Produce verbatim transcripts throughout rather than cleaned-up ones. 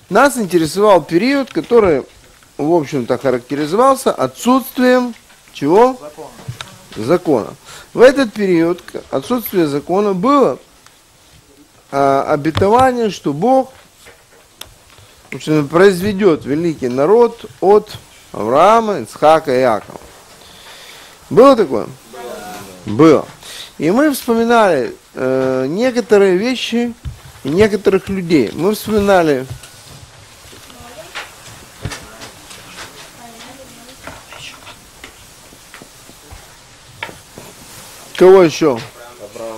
нас интересовал период, который, в общем-то, характеризовался отсутствием чего? Закона. Закона. В этот период отсутствия закона было а, обетование, что Бог, в общем, произведет великий народ от Авраама, Ицхака и Иакова. Было такое? Было. И мы вспоминали э, некоторые вещи и некоторых людей. Мы вспоминали кого еще? Авраам.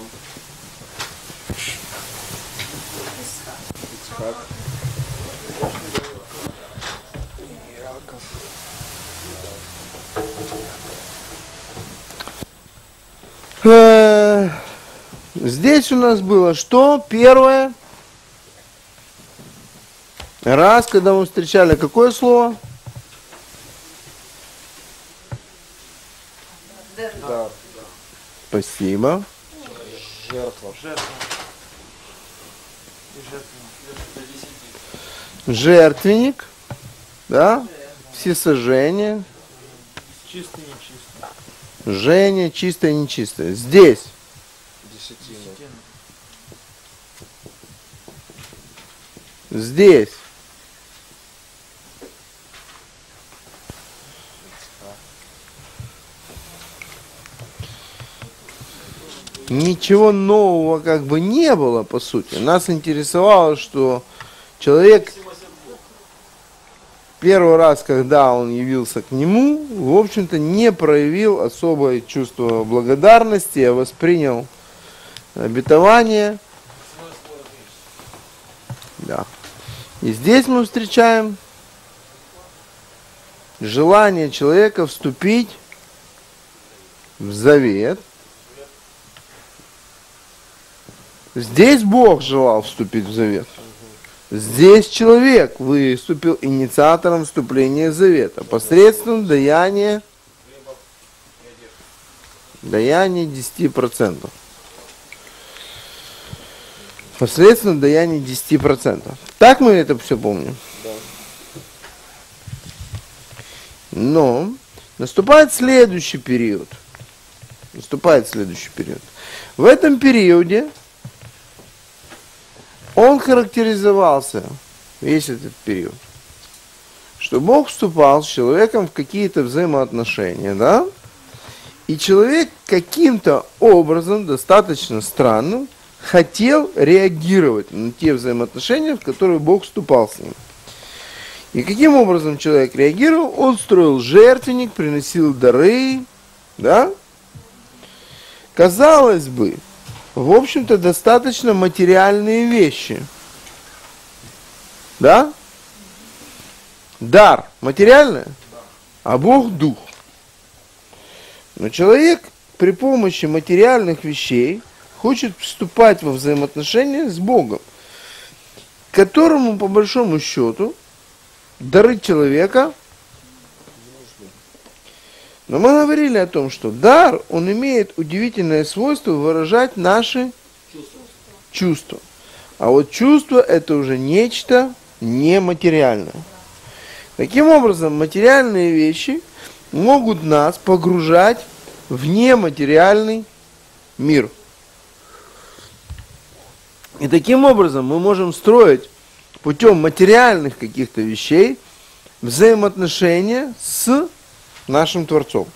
Ицхак. Иаков. Э, Здесь у нас было что? Первое. Раз, когда мы встречали какое слово? Да. Спасибо. Жертва. Жертва. И жертва. Жертвенник. Да? Всесожжение. Чистый, нечистый. Жжение, чистое, нечистое. Здесь. Десятина. Десятина. Здесь. Ничего нового как бы не было, по сути. Нас интересовало, что человек первый раз, когда он явился к нему, в общем-то, не проявил особое чувство благодарности, а воспринял обетование. Да. И здесь мы встречаем желание человека вступить в завет. Здесь Бог желал вступить в завет. Здесь человек выступил инициатором вступления в завета посредством даяния, даяния десяти процентов. Посредством даяния десяти процентов. Так мы это все помним? Да. Но наступает следующий период. Наступает следующий период. В этом периоде он характеризовался, весь этот период, что Бог вступал с человеком в какие-то взаимоотношения, да? И человек каким-то образом, достаточно странным, хотел реагировать на те взаимоотношения, в которые Бог вступал с ним. И каким образом человек реагировал? Он строил жертвенник, приносил дары, да? Казалось бы, в общем-то, достаточно материальные вещи. Да? Дар материальное, а Бог дух. Но человек при помощи материальных вещей хочет вступать во взаимоотношения с Богом, которому, по большому счету, дары человека. Но мы говорили о том, что дар, он имеет удивительное свойство выражать наши чувства. чувства. А вот чувство это уже нечто нематериальное. Таким образом, материальные вещи могут нас погружать в нематериальный мир. И таким образом мы можем строить путем материальных каких-то вещей взаимоотношения с нашим Творцом.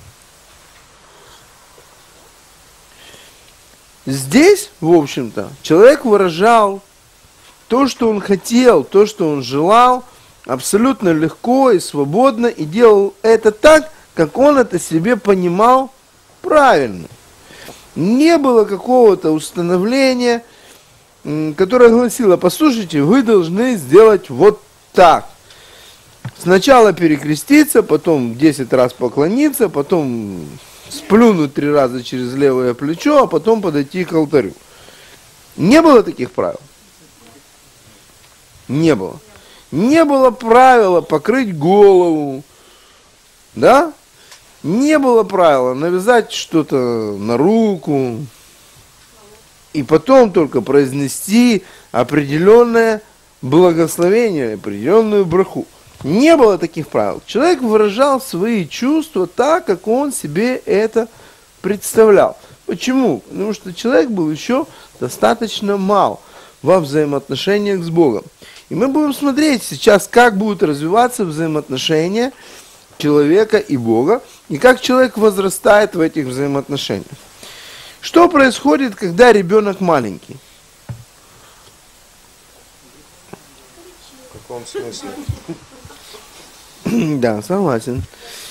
Здесь, в общем-то, человек выражал то, что он хотел, то, что он желал, абсолютно легко и свободно, и делал это так, как он это себе понимал правильно. Не было какого-то установления, которое гласило: послушайте, вы должны сделать вот так. Сначала перекреститься, потом десять раз поклониться, потом сплюнуть три раза через левое плечо, а потом подойти к алтарю. Не было таких правил? Не было. Не было правила покрыть голову, да? Не было правила навязать что-то на руку и потом только произнести определенное благословение, определенную браху. Не было таких правил. Человек выражал свои чувства так, как он себе это представлял. Почему? Потому что человек был еще достаточно мал во взаимоотношениях с Богом. И мы будем смотреть сейчас, как будут развиваться взаимоотношения человека и Бога, и как человек возрастает в этих взаимоотношениях. Что происходит, когда ребенок маленький? В каком смысле? Да, согласен.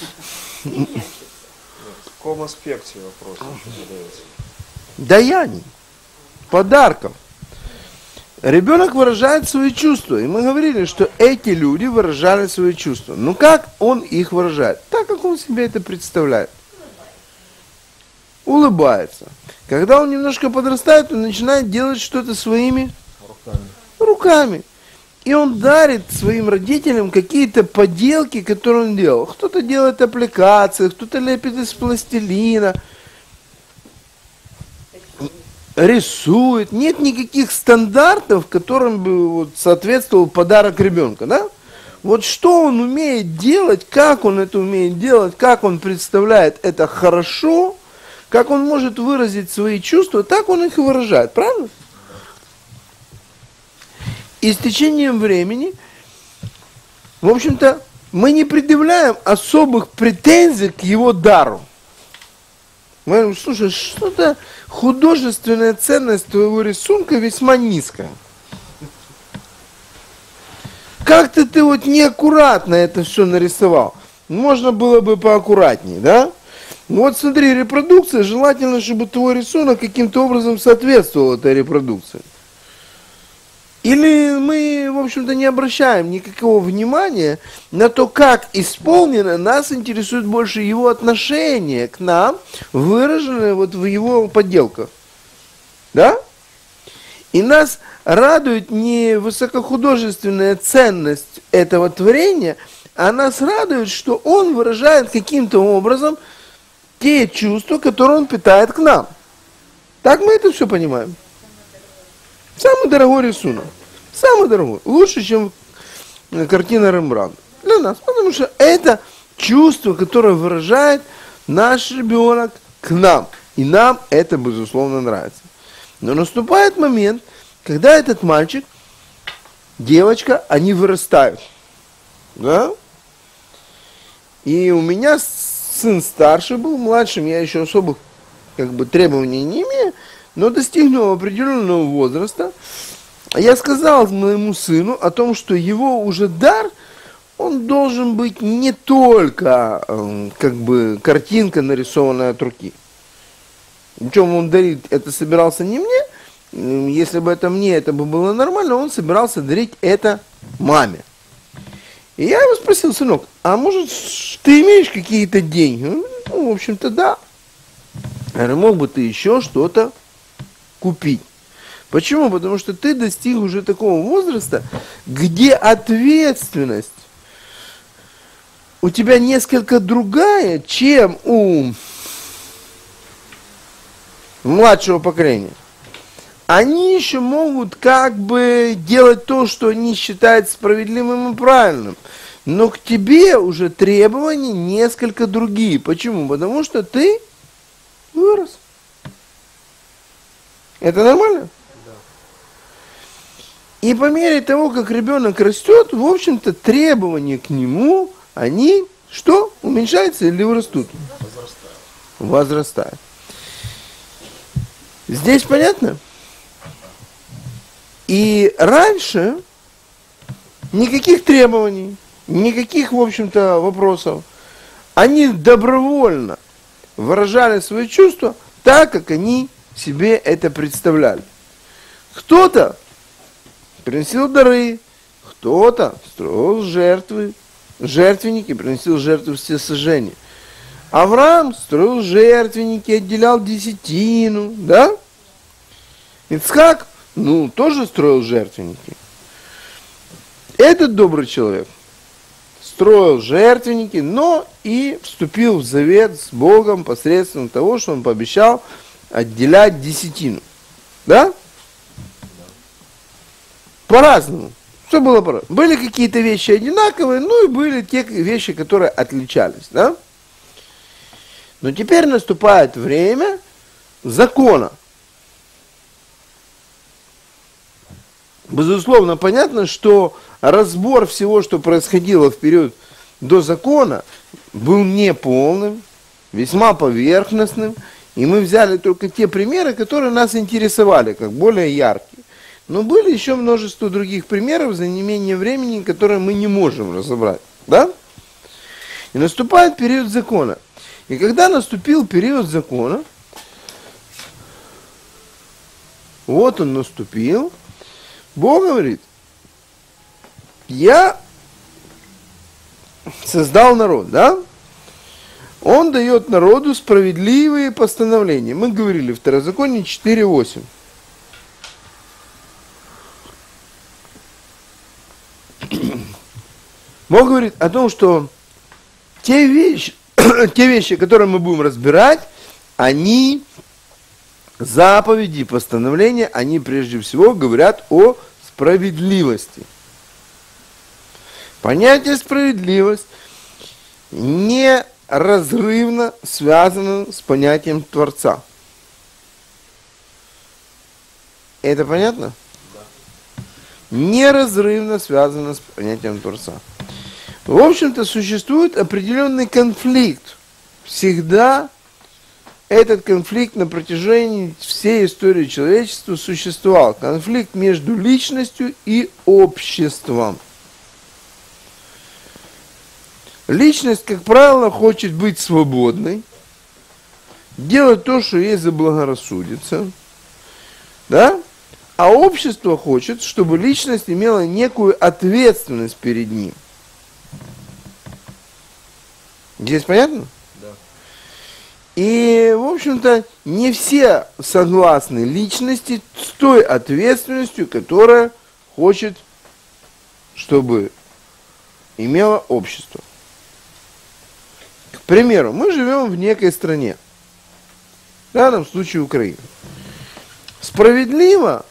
В каком аспекте вопрос задается? Даяний, подарков. Ребенок выражает свои чувства. И мы говорили, что эти люди выражали свои чувства. Но как он их выражает? Так, как он себе это представляет. Улыбается. Когда он немножко подрастает, он начинает делать что-то своими Руками. руками. И он дарит своим родителям какие-то поделки, которые он делал. Кто-то делает аппликации, кто-то лепит из пластилина, рисует. Нет никаких стандартов, которым бы вот соответствовал подарок ребенка, да? Вот что он умеет делать, как он это умеет делать, как он представляет это хорошо, как он может выразить свои чувства, так он их и выражает, правильно? И с течением времени, в общем-то, мы не предъявляем особых претензий к его дару. Мы говорим, слушай, что-то художественная ценность твоего рисунка весьма низкая. Как-то ты вот неаккуратно это все нарисовал. Можно было бы поаккуратнее, да? Ну вот смотри, репродукция, желательно, чтобы твой рисунок каким-то образом соответствовал этой репродукции. Или мы, в общем-то, не обращаем никакого внимания на то, как исполнено, нас интересует больше его отношение к нам, выраженное вот в его поделках. Да? И нас радует не высокохудожественная ценность этого творения, а нас радует, что он выражает каким-то образом те чувства, которые он питает к нам. Так мы это все понимаем. Самый дорогой рисунок. Самый дорогой. Лучше, чем картина Рембрандта. Для нас. Потому что это чувство, которое выражает наш ребенок к нам. И нам это, безусловно, нравится. Но наступает момент, когда этот мальчик, девочка, они вырастают. Да? И у меня сын старший был, младшим я еще особых как бы, требований не имею, но достигнув определенного возраста, я сказал моему сыну о том, что его уже дар, он должен быть не только э, как бы картинка, нарисованная от руки. Причем он дарить это собирался не мне, если бы это мне, это бы было нормально, он собирался дарить это маме. И я его спросил, сынок, а может ты имеешь какие-то деньги? Ну, в общем-то, да. Я говорю, мог бы ты еще что-то купить. Почему? Потому что ты достиг уже такого возраста, где ответственность у тебя несколько другая, чем у младшего поколения. Они еще могут как бы делать то, что они считают справедливым и правильным. Но к тебе уже требования несколько другие. Почему? Потому что ты вырос. Это нормально? Да. И по мере того, как ребенок растет, в общем-то, требования к нему, они что? Уменьшаются или растут? Возрастает. Возрастают. Здесь понятно? И раньше никаких требований, никаких, в общем-то, вопросов. Они добровольно выражали свои чувства так, как они себе это представляли. Кто-то приносил дары, кто-то строил жертвы, жертвенники, приносил жертвы всесожжения. Авраам строил жертвенники, отделял десятину, да? Ицхак, ну, тоже строил жертвенники. Этот добрый человек строил жертвенники, но и вступил в завет с Богом посредством того, что он пообещал отделять десятину. Да? По-разному. Все было правильно. Были какие-то вещи одинаковые, ну и были те вещи, которые отличались, да? Но теперь наступает время закона. Безусловно, понятно, что разбор всего, что происходило в период до закона, был неполным, весьма поверхностным, и мы взяли только те примеры, которые нас интересовали, как более яркие. Но были еще множество других примеров за неимение времени, которые мы не можем разобрать. Да? И наступает период закона. И когда наступил период закона, вот он наступил, Бог говорит, я создал народ, да? Он дает народу справедливые постановления. Мы говорили, Второзаконие четыре восемь. Бог говорит о том, что те вещи, те вещи, которые мы будем разбирать, они, заповеди, постановления, они прежде всего говорят о справедливости. Понятие справедливость неразрывно связано с понятием Творца. Это понятно? Да. Неразрывно связано с понятием Творца. В общем-то, существует определенный конфликт. Всегда этот конфликт на протяжении всей истории человечества существовал. Конфликт между личностью и обществом. Личность, как правило, хочет быть свободной, делать то, что ей заблагорассудится, да? А общество хочет, чтобы личность имела некую ответственность перед ним. Здесь понятно? Да. И, в общем-то, не все согласны личности с той ответственностью, которая хочет, чтобы имело общество. К примеру, мы живем в некой стране, в данном случае Украина. Справедливо,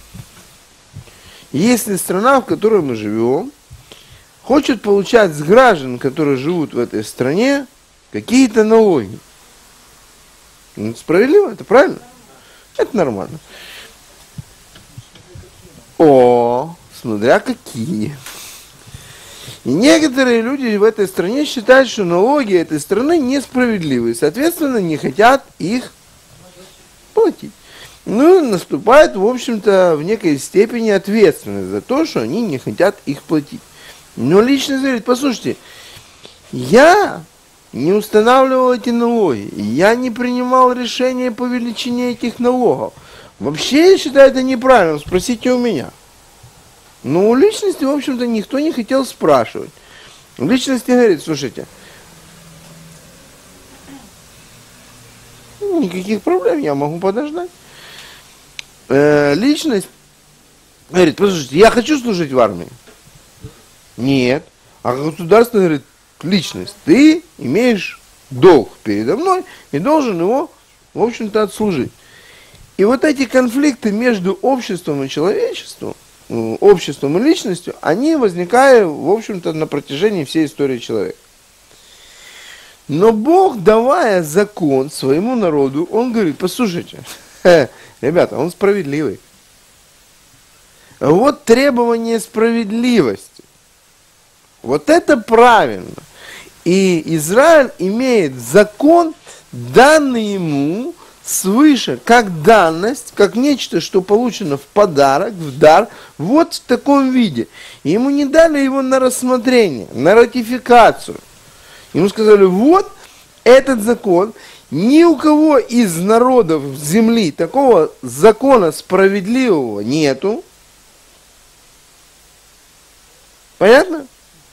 если страна, в которой мы живем, хочет получать с граждан, которые живут в этой стране, какие-то налоги. Ну, справедливо, это правильно? Это нормально. О, смотря какие. И некоторые люди в этой стране считают, что налоги этой страны несправедливы, соответственно, не хотят их платить. Ну, наступает, в общем-то, в некой степени ответственность за то, что они не хотят их платить. Но личность говорит, послушайте, я не устанавливал эти налоги, я не принимал решения по величине этих налогов. Вообще, я считаю это неправильно, спросите у меня. Но у личности, в общем-то, никто не хотел спрашивать. У личности говорит, слушайте, никаких проблем, я могу подождать. Э, личность говорит, послушайте, я хочу служить в армии. Нет. А государство говорит, личность, ты имеешь долг передо мной и должен его, в общем-то, отслужить. И вот эти конфликты между обществом и человечеством, обществом и личностью, они возникают, в общем-то, на протяжении всей истории человека. Но Бог, давая закон своему народу, Он говорит, послушайте, ребята, Он справедливый. Вот требование справедливости. Вот это правильно. И Израиль имеет закон, данный ему свыше, как данность, как нечто, что получено в подарок, в дар, вот в таком виде. И ему не дали его на рассмотрение, на ратификацию. Ему сказали, вот этот закон, ни у кого из народов земли такого закона справедливого нету. Понятно?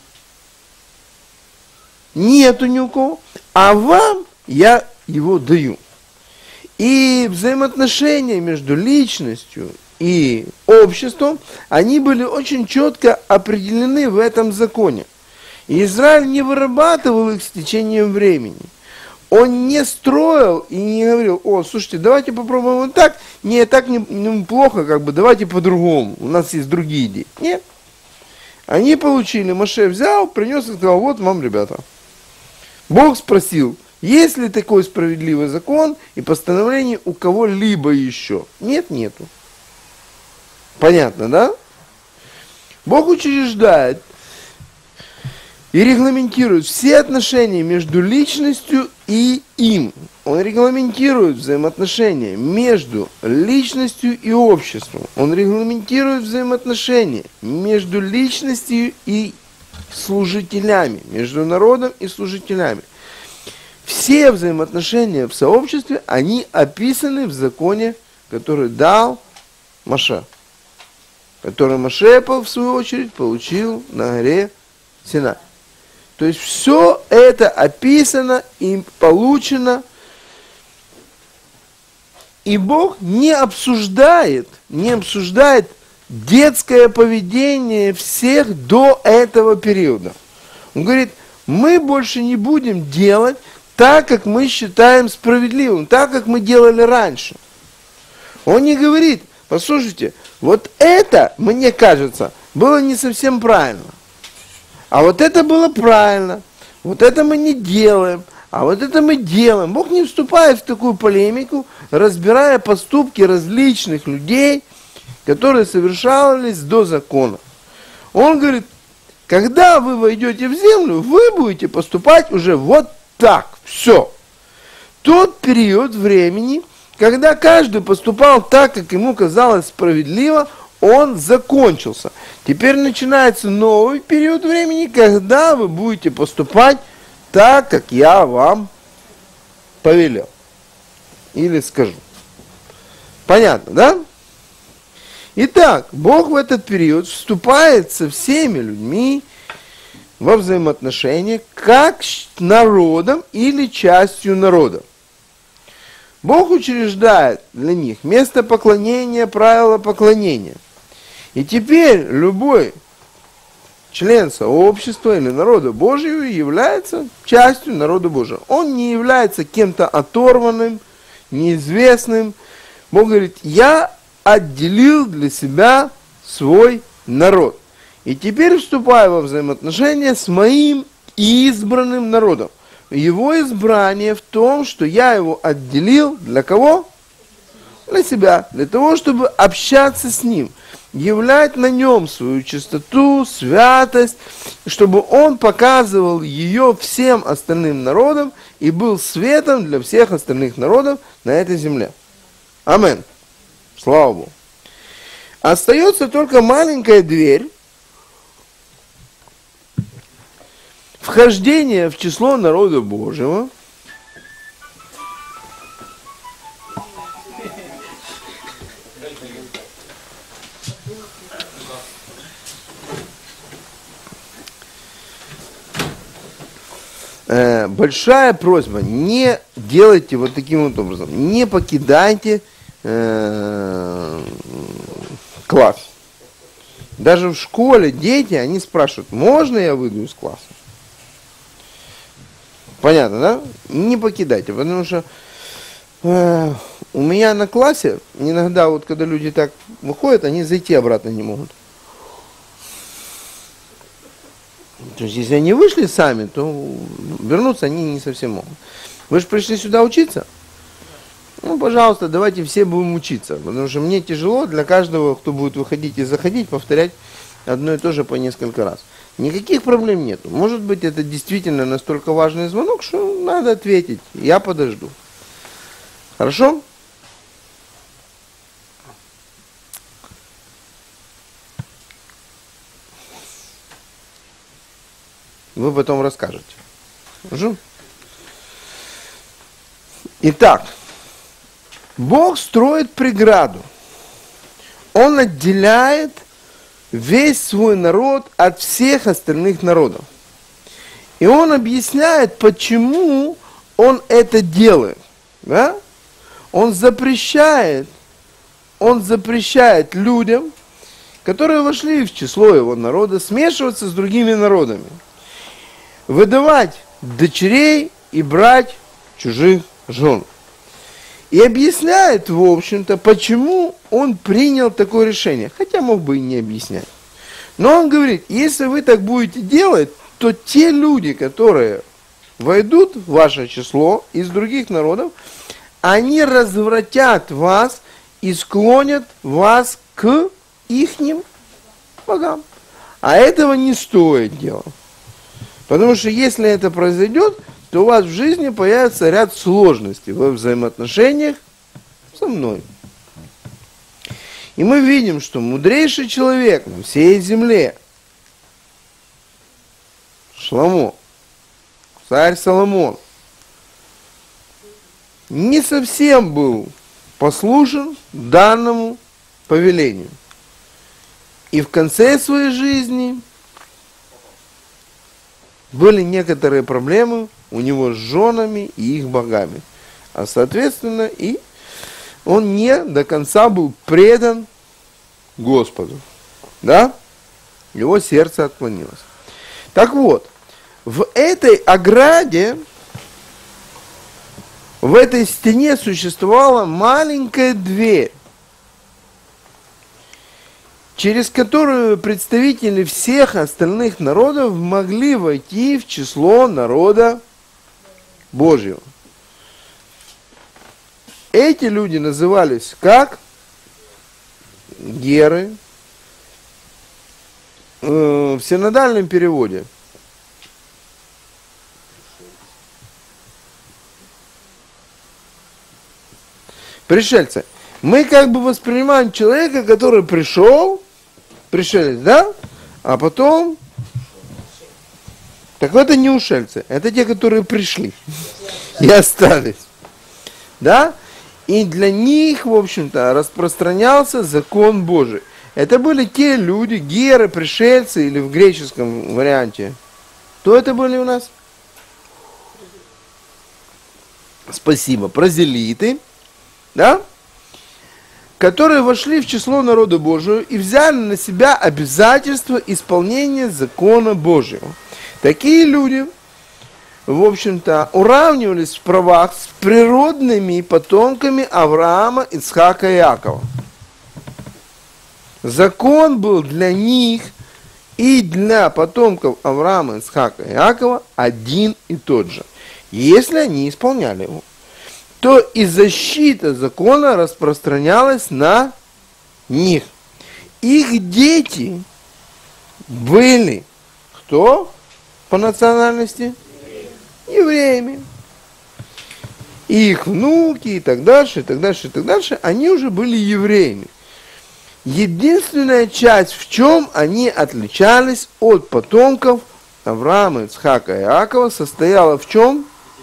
Нету ни у кого, а вам я его даю. И взаимоотношения между личностью и обществом, они были очень четко определены в этом законе. И Израиль не вырабатывал их с течением времени. Он не строил и не говорил, о, слушайте, давайте попробуем вот так. Не, так не, не плохо, как бы, давайте по-другому. У нас есть другие идеи. Нет. Они получили, Моше взял, принес и сказал, вот вам, ребята. Бог спросил, есть ли такой справедливый закон и постановление у кого-либо еще? Нет, нету. Понятно, да? Бог учреждает и регламентирует все отношения между личностью и им. Он регламентирует взаимоотношения между личностью и обществом. Он регламентирует взаимоотношения между личностью и служителями, между народом и служителями. Все взаимоотношения в сообществе, они описаны в законе, который дал Моше, который Моше, в свою очередь, получил на горе Синай. То есть все это описано и получено, и Бог не обсуждает, не обсуждает детское поведение всех до этого периода. Он говорит, мы больше не будем делать так, как мы считаем справедливым, так, как мы делали раньше. Он не говорит, послушайте, вот это, мне кажется, было не совсем правильно. А вот это было правильно, вот это мы не делаем, а вот это мы делаем. Бог не вступает в такую полемику, разбирая поступки различных людей, которые совершались до закона. Он говорит, когда вы войдете в землю, вы будете поступать уже вот так, все. Тот период времени, когда каждый поступал так, как ему казалось справедливо, он закончился. Теперь начинается новый период времени, когда вы будете поступать так, как я вам повелел. Или скажу. Понятно, да? Итак, Бог в этот период вступает со всеми людьми во взаимоотношения как с народом или частью народа. Бог учреждает для них место поклонения, правила поклонения. И теперь любой член сообщества или народа Божьего является частью народа Божьего. Он не является кем-то оторванным, неизвестным. Бог говорит, я отделил для себя свой народ. И теперь вступаю во взаимоотношения с моим избранным народом. Его избрание в том, что я его отделил для кого? Для себя. Для того, чтобы общаться с ним. Являть на нем свою чистоту, святость, чтобы он показывал ее всем остальным народам и был светом для всех остальных народов на этой земле. Амин. Слава Богу. Остается только маленькая дверь. Вхождение в число народа Божьего. Э, большая просьба, не делайте вот таким вот образом. Не покидайте э, класс. Даже в школе дети, они спрашивают, можно я выйду из класса? Понятно, да? Не покидайте, потому что э, у меня на классе, иногда вот когда люди так выходят, они зайти обратно не могут. То есть, если они вышли сами, то вернуться они не совсем могут. Вы же пришли сюда учиться? Ну, пожалуйста, давайте все будем учиться, потому что мне тяжело для каждого, кто будет выходить и заходить, повторять одно и то же по несколько раз. Никаких проблем нету. Может быть, это действительно настолько важный звонок, что надо ответить. Я подожду. Хорошо? Вы потом расскажете. Хорошо? Итак, Бог строит преграду. Он отделяет весь свой народ от всех остальных народов. И он объясняет, почему он это делает. Да? Он запрещает, он запрещает людям, которые вошли в число его народа, смешиваться с другими народами, выдавать дочерей и брать чужих жен. И объясняет, в общем-то, почему он принял такое решение. Хотя мог бы и не объяснять. Но он говорит, если вы так будете делать, то те люди, которые войдут в ваше число из других народов, они развратят вас и склонят вас к ихним богам. А этого не стоит делать. Потому что если это произойдет, то у вас в жизни появится ряд сложностей во взаимоотношениях со мной. И мы видим, что мудрейший человек на всей земле, Шламо, царь Соломон, не совсем был послушен данному повелению. И в конце своей жизни были некоторые проблемы у него с женами и их богами. А соответственно и он не до конца был предан Господу. Да? Его сердце отклонилось. Так вот, в этой ограде, в этой стене существовала маленькая дверь, через которую представители всех остальных народов могли войти в число народа Божьего. Эти люди назывались как? Геры. Э, в синодальном переводе. Пришельцы. Мы как бы воспринимаем человека, который пришел, пришелец, да? А потом... Так это не ушельцы, это те, которые пришли и остались. Да? И для них, в общем-то, распространялся закон Божий. Это были те люди, геры, пришельцы, или в греческом варианте. Кто это были у нас? Спасибо. Прозелиты, да? Которые вошли в число народа Божьего и взяли на себя обязательство исполнения закона Божьего. Такие люди, в общем-то, уравнивались в правах с природными потомками Авраама, Ицхака и Иакова. Закон был для них и для потомков Авраама, Ицхака и Иакова один и тот же. Если они исполняли его, то и защита закона распространялась на них. Их дети были кто по национальности? Евреями. И их внуки и так дальше, и так дальше, и так дальше, они уже были евреями. Единственная часть, в чем они отличались от потомков Авраама, Ицхака и Иакова, состояла в чем?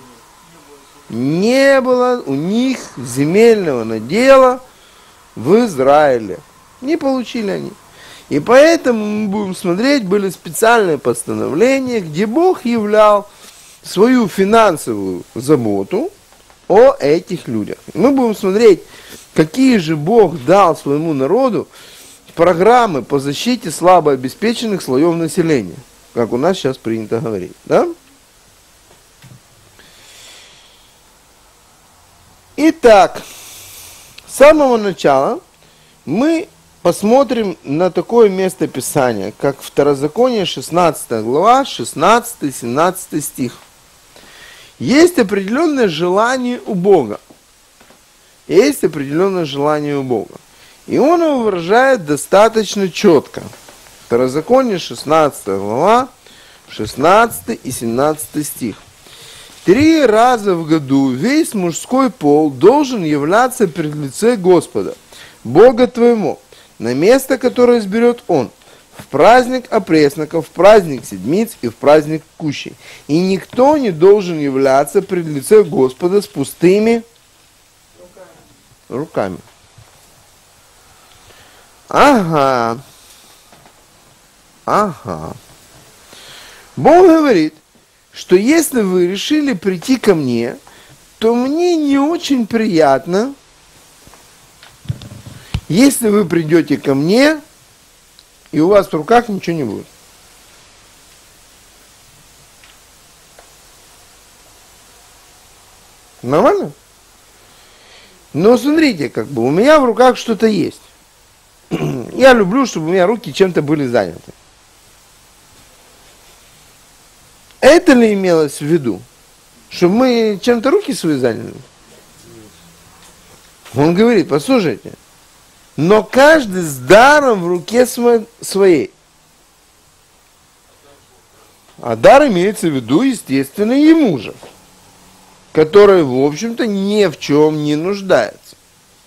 Не было у них земельного надела в Израиле. Не получили они. И поэтому мы будем смотреть, были специальные постановления, где Бог являл свою финансовую заботу о этих людях. Мы будем смотреть, какие же Бог дал своему народу программы по защите слабо обеспеченных слоев населения, как у нас сейчас принято говорить. Да? Итак, с самого начала мы посмотрим на такое место Писания, как Второзаконие, шестнадцатая глава, шестнадцатый-семнадцатый стих. Есть определенное желание у Бога. Есть определенное желание у Бога. И он его выражает достаточно четко. Второзаконие, шестнадцатая глава, шестнадцатый и семнадцатый стих. Три раза в году весь мужской пол должен являться пред лице Господа, Бога твоему, на место, которое изберет Он, в праздник опресноков, в праздник седмиц и в праздник кущей. И никто не должен являться пред лице Господа с пустыми руками. Ага. Ага. Бог говорит, что если вы решили прийти ко мне, то мне не очень приятно, если вы придете ко мне, и у вас в руках ничего не будет. Нормально? Но смотрите, как бы у меня в руках что-то есть. Я люблю, чтобы у меня руки чем-то были заняты. Это ли имелось в виду? Чтобы мы чем-то руки свои заняли? Он говорит, послушайте, но каждый с даром в руке своей. А дар имеется в виду, естественно, ему же, который, в общем-то, ни в чем не нуждается.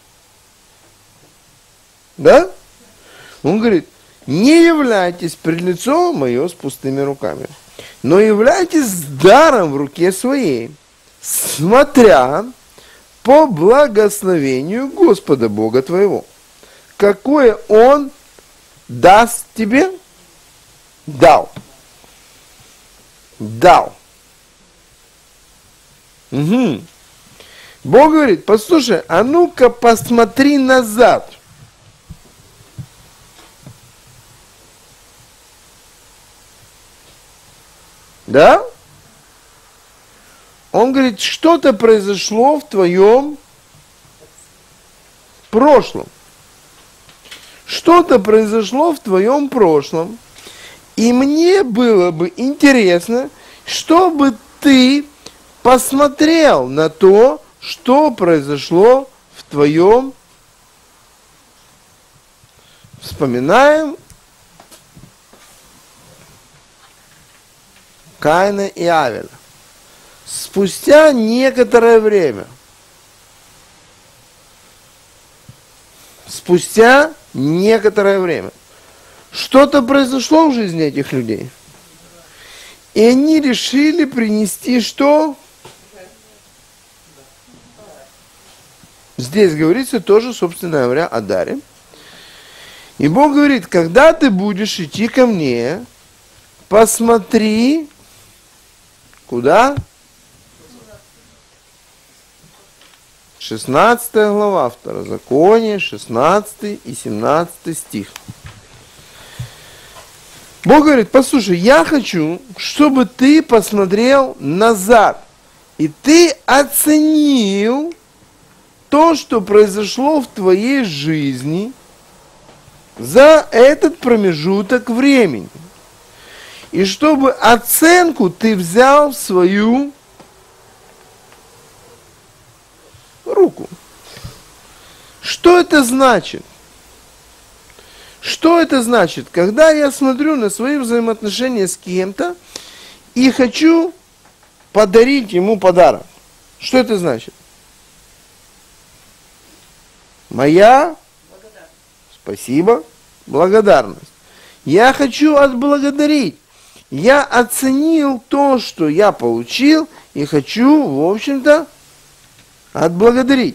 Да? Он говорит, не являйтесь пред лицом мое с пустыми руками, но являйтесь с даром в руке своей, смотря по благословению Господа Бога твоего. Какое Он даст тебе? Дал. Дал. Угу. Бог говорит, послушай, а ну-ка посмотри назад. Да? Он говорит, что-то произошло в твоем прошлом. Что-то произошло в твоем прошлом. И мне было бы интересно, чтобы ты посмотрел на то, что произошло в твоем. Вспоминаем Каина и Авеля. Спустя некоторое время, спустя некоторое время, что-то произошло в жизни этих людей. И они решили принести что? Здесь говорится тоже, собственно говоря, о даре. И Бог говорит, когда ты будешь идти ко мне, посмотри, куда? шестнадцатая глава, Второзаконие, шестнадцатый и семнадцатый стих. Бог говорит, послушай, я хочу, чтобы ты посмотрел назад, и ты оценил то, что произошло в твоей жизни за этот промежуток времени. И чтобы оценку ты взял в свою руку. Что это значит? Что это значит? Когда я смотрю на свои взаимоотношения с кем-то и хочу подарить ему подарок. Что это значит? Моя спасибо, благодарность. Я хочу отблагодарить. Я оценил то, что я получил, и хочу, в общем-то, отблагодарить.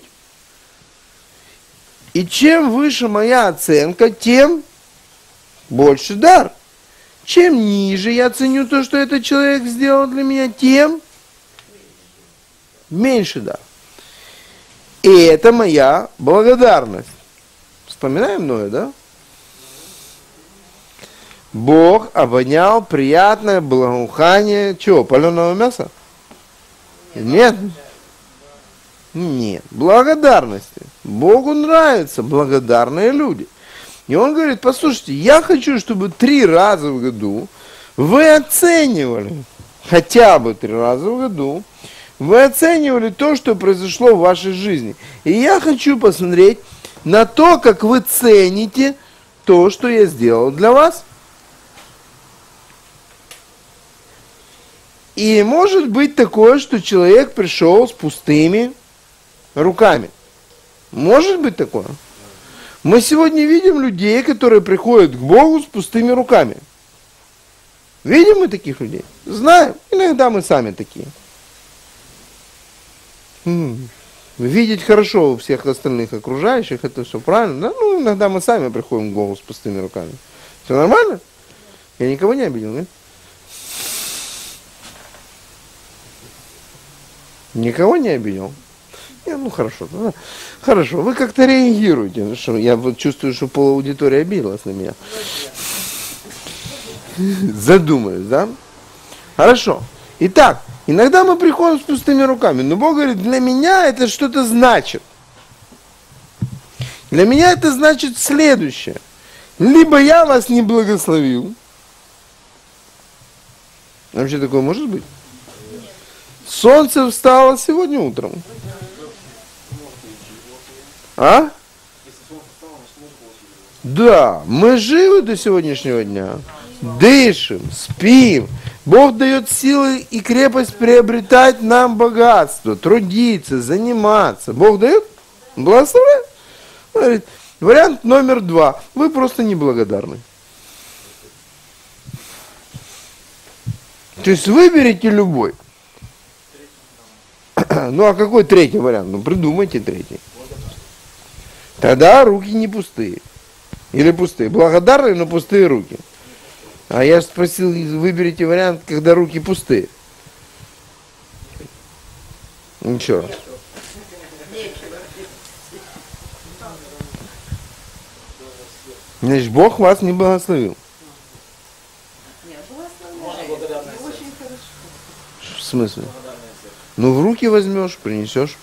И чем выше моя оценка, тем больше дар. Чем ниже я ценю то, что этот человек сделал для меня, тем меньше дар. И это моя благодарность. Вспоминаем Ноя, да? Бог обонял приятное благоухание чего? Паленого мяса? Нет. Нет. Благодарности. Богу нравятся благодарные люди. И он говорит, послушайте, я хочу, чтобы три раза в году вы оценивали, хотя бы три раза в году, вы оценивали то, что произошло в вашей жизни. И я хочу посмотреть на то, как вы цените то, что я сделал для вас. И может быть такое, что человек пришел с пустыми руками. Может быть такое. Мы сегодня видим людей, которые приходят к Богу с пустыми руками. Видим мы таких людей? Знаем. Иногда мы сами такие. М-м. Видеть хорошо у всех остальных окружающих, это все правильно. Да? Ну, иногда мы сами приходим к Богу с пустыми руками. Все нормально? Я никого не обидел, нет? Никого не обидел? Не, ну хорошо, ну, хорошо, вы как-то реагируете. Что, я вот чувствую, что полаудитория обиделась на меня. Задумаюсь, да? Хорошо. Итак, иногда мы приходим с пустыми руками, но Бог говорит, для меня это что-то значит. Для меня это значит следующее. Либо я вас не благословил, Вообще такое может быть? Солнце встало сегодня утром. А? Да, мы живы до сегодняшнего дня. Дышим, спим. Бог дает силы и крепость приобретать нам богатство, трудиться, заниматься. Бог дает? Благословляет. Говорит, вариант номер два. Вы просто неблагодарны. То есть выберите любой. Ну а какой третий вариант? Ну придумайте третий. Тогда руки не пустые. Или пустые. Благодарные, но пустые руки. А я же спросил, выберите вариант, когда руки пустые. Еще раз. Значит, Бог вас не благословил. В смысле? Ну, в руки возьмешь, принесешь.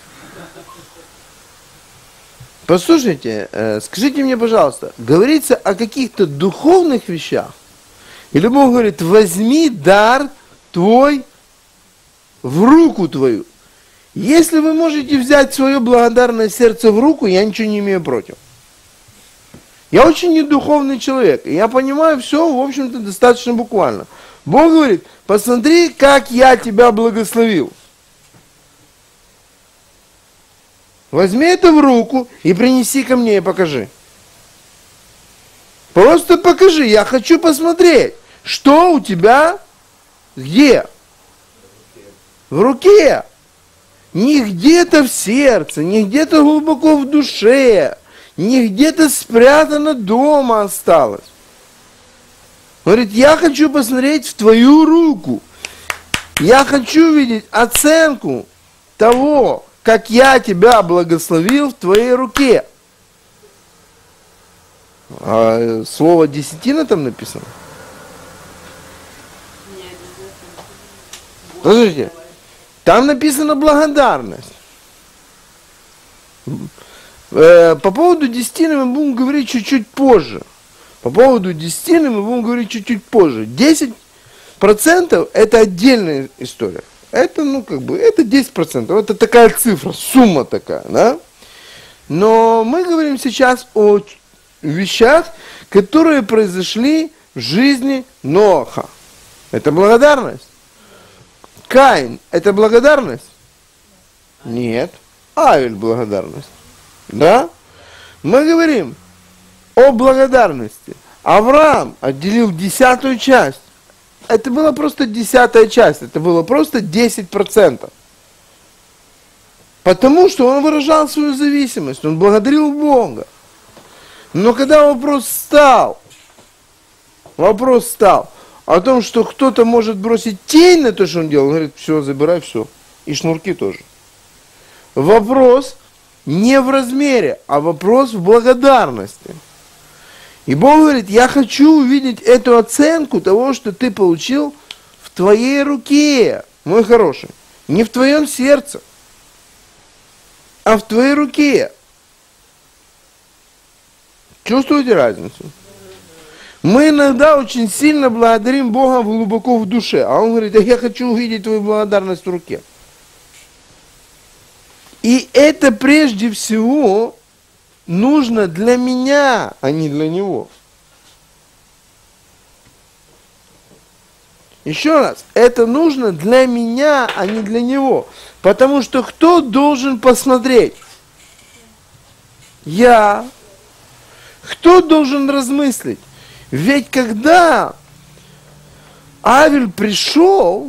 Послушайте, э, скажите мне, пожалуйста, говорится о каких-то духовных вещах? Или Бог говорит, возьми дар твой в руку твою. Если вы можете взять свое благодарное сердце в руку, я ничего не имею против. Я очень недуховный человек, и я понимаю все, в общем-то, достаточно буквально. Бог говорит, посмотри, как я тебя благословил. Возьми это в руку и принеси ко мне и покажи. Просто покажи, я хочу посмотреть, что у тебя где? В руке. Не где-то в сердце, не где-то глубоко в душе, не где-то спрятано дома осталось. Говорит, я хочу посмотреть в твою руку. Я хочу видеть оценку того, как я тебя благословил в твоей руке. А слово десятина там написано? Слушайте, там написано благодарность. По поводу десятины мы будем говорить чуть-чуть позже. По поводу десятины мы будем говорить чуть-чуть позже. десять процентов это отдельная история. Это, ну, как бы, это десять процентов. Это такая цифра, сумма такая, да? Но мы говорим сейчас о вещах, которые произошли в жизни Ноаха. Это благодарность. Каин – это благодарность? Нет. Авель – благодарность. Да? Мы говорим о благодарности. Авраам отделил десятую часть. Это была просто десятая часть. Это было просто десять процентов. Потому что он выражал свою зависимость. Он благодарил Бога. Но когда вопрос стал, вопрос стал о том, что кто-то может бросить тень на то, что он делал, он говорит, все, забирай все. И шнурки тоже. Вопрос не в размере, а вопрос в благодарности. И Бог говорит, я хочу увидеть эту оценку того, что ты получил в твоей руке, мой хороший. Не в твоем сердце, а в твоей руке. Чувствуете разницу? Мы иногда очень сильно благодарим Бога глубоко в душе, а Он говорит, я хочу увидеть твою благодарность в руке. И это прежде всего нужно для меня, а не для Него. Еще раз, это нужно для меня, а не для Него. Потому что кто должен посмотреть? Я. Кто должен размыслить? Ведь когда Авель пришел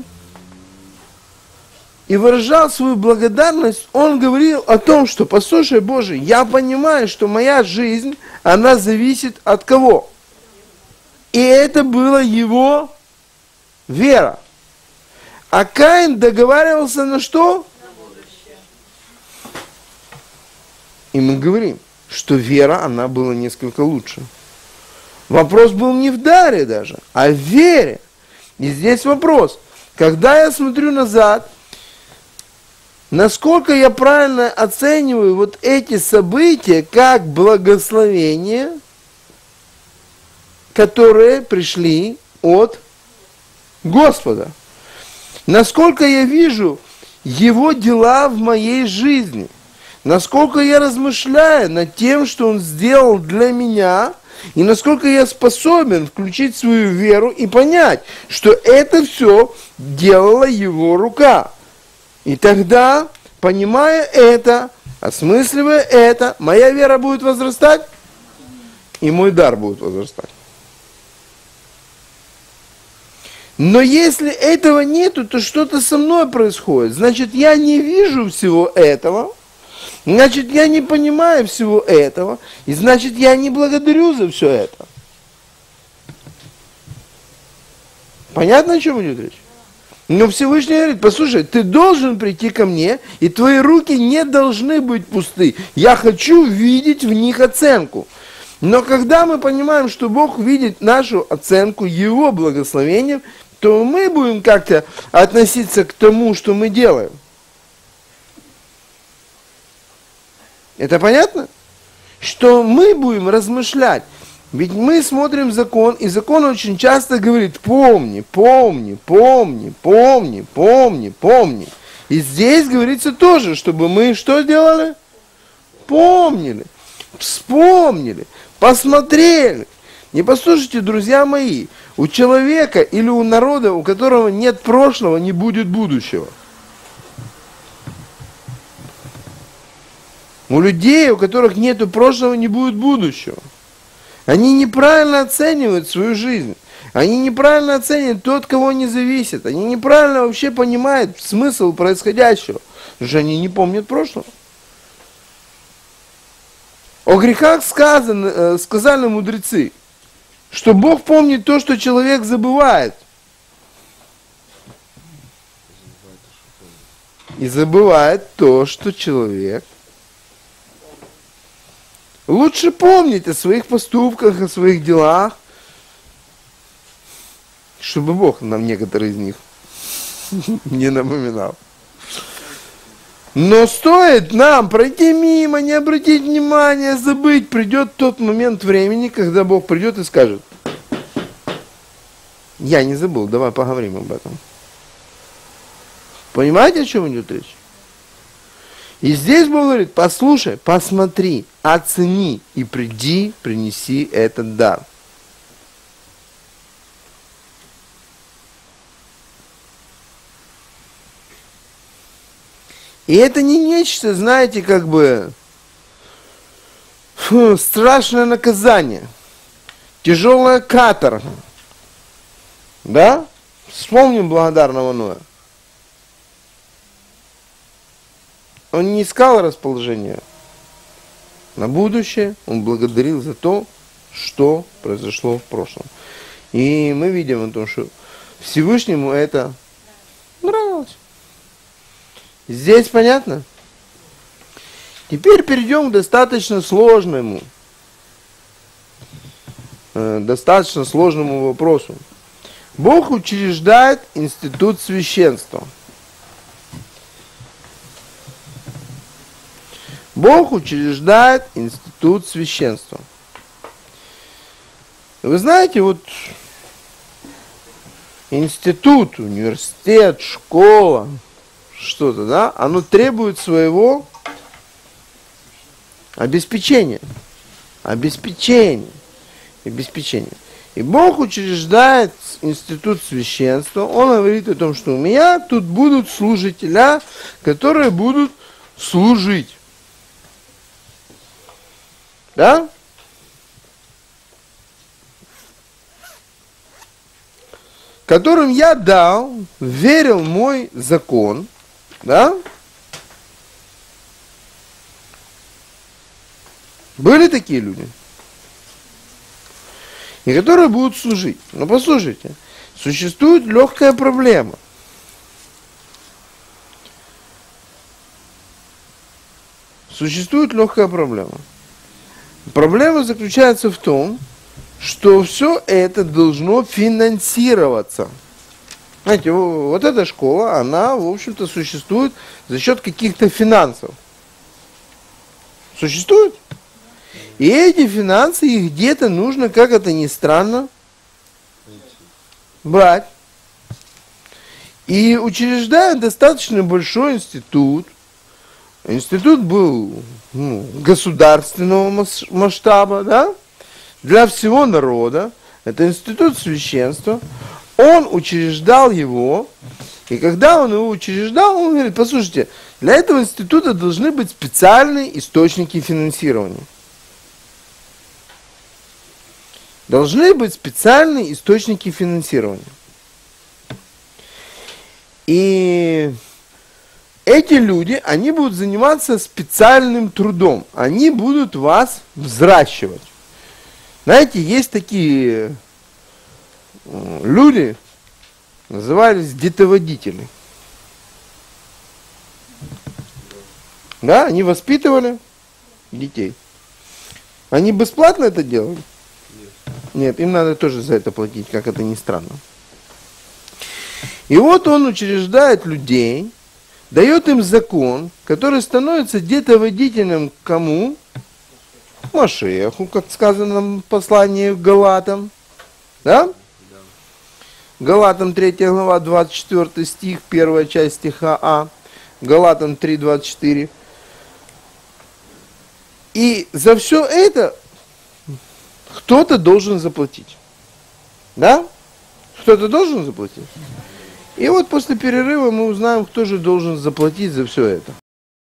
и выражал свою благодарность, он говорил о том, что, послушай, Боже, я понимаю, что моя жизнь, она зависит от кого? И это была его вера. А Каин договаривался на что? И мы говорим, что вера, она была несколько лучше. Вопрос был не в даре даже, а в вере. И здесь вопрос, когда я смотрю назад, насколько я правильно оцениваю вот эти события как благословения, которые пришли от Господа. насколько я вижу Его дела в моей жизни, насколько я размышляю над тем, что Он сделал для меня, и насколько я способен включить свою веру и понять, что это все делала Его рука. И тогда, понимая это, осмысливая это, моя вера будет возрастать, и мой дар будет возрастать. Но если этого нету, то что-то со мной происходит. Значит, я не вижу всего этого, значит, я не понимаю всего этого, и значит, я не благодарю за все это. Понятно, о чем идет речь? Но Всевышний говорит: послушай, ты должен прийти ко мне, и твои руки не должны быть пусты. Я хочу видеть в них оценку. Но когда мы понимаем, что Бог видит нашу оценку, Его благословением, то мы будем как-то относиться к тому, что мы делаем. Это понятно? Что мы будем размышлять. Ведь мы смотрим закон, и закон очень часто говорит: помни, помни, помни, помни, помни, помни. И здесь говорится тоже, чтобы мы что делали? Помнили, вспомнили, посмотрели. Не послушайте, друзья мои, у человека или у народа, у которого нет прошлого, не будет будущего. У людей, у которых нет прошлого, не будет будущего. Они неправильно оценивают свою жизнь. Они неправильно оценивают тот, от кого они зависят. Они неправильно вообще понимают смысл происходящего. Потому что они не помнят прошлого. О грехах сказано, сказали мудрецы, что Бог помнит то, что человек забывает. И забывает то, что человек. Лучше помнить о своих поступках, о своих делах, чтобы Бог нам некоторые из них не напоминал. Но стоит нам пройти мимо, не обратить внимания, забыть, придет тот момент времени, когда Бог придет и скажет: я не забыл, давай поговорим об этом. Понимаете, о чем идет речь? И здесь Бог говорит: послушай, посмотри, оцени и приди, принеси этот дар. И это не нечто, знаете, как бы фу, страшное наказание, тяжелая каторга. Да? Вспомним благодарного Ноя. Он не искал расположения на будущее, он благодарил за то, что произошло в прошлом. И мы видим о том, что Всевышнему это нравилось. Здесь понятно? Теперь перейдем к достаточно сложному, э, достаточно сложному вопросу. Бог учреждает институт священства. Бог учреждает институт священства. Вы знаете, вот институт, университет, школа, что-то, да, оно требует своего обеспечения. Обеспечения. Обеспечения. И Бог учреждает институт священства. Он говорит о том, что у меня тут будут служителя, которые будут служить. Да? Которым я дал, верил мой закон, да? Были такие люди, и которые будут служить. Но послушайте, существует легкая проблема. Существует легкая проблема. Проблема заключается в том, что все это должно финансироваться. Знаете, вот эта школа, она, в общем-то, существует за счет каких-то финансов. Существует? И эти финансы, их где-то нужно, как это ни странно, брать. И учреждают достаточно большой институт. Институт был ну, государственного мас- масштаба, да, для всего народа. Это институт священства. Он учреждал его. И когда он его учреждал, он говорит, послушайте, для этого института должны быть специальные источники финансирования. Должны быть специальные источники финансирования. И эти люди, они будут заниматься специальным трудом. Они будут вас взращивать. Знаете, есть такие люди, назывались детоводители. Да, они воспитывали детей. Они бесплатно это делали? Нет, им надо тоже за это платить, как это ни странно. И вот он учреждает людей, дает им закон, который становится детоводителем к кому? Машиаху, как сказано в послании к Галатам. Да? Галатам третья глава, двадцать четвёртый стих, первая часть стиха А. Галатам три, двадцать четыре. И за все это кто-то должен заплатить. Да? Кто-то должен заплатить. И вот после перерыва мы узнаем, кто же должен заплатить за все это.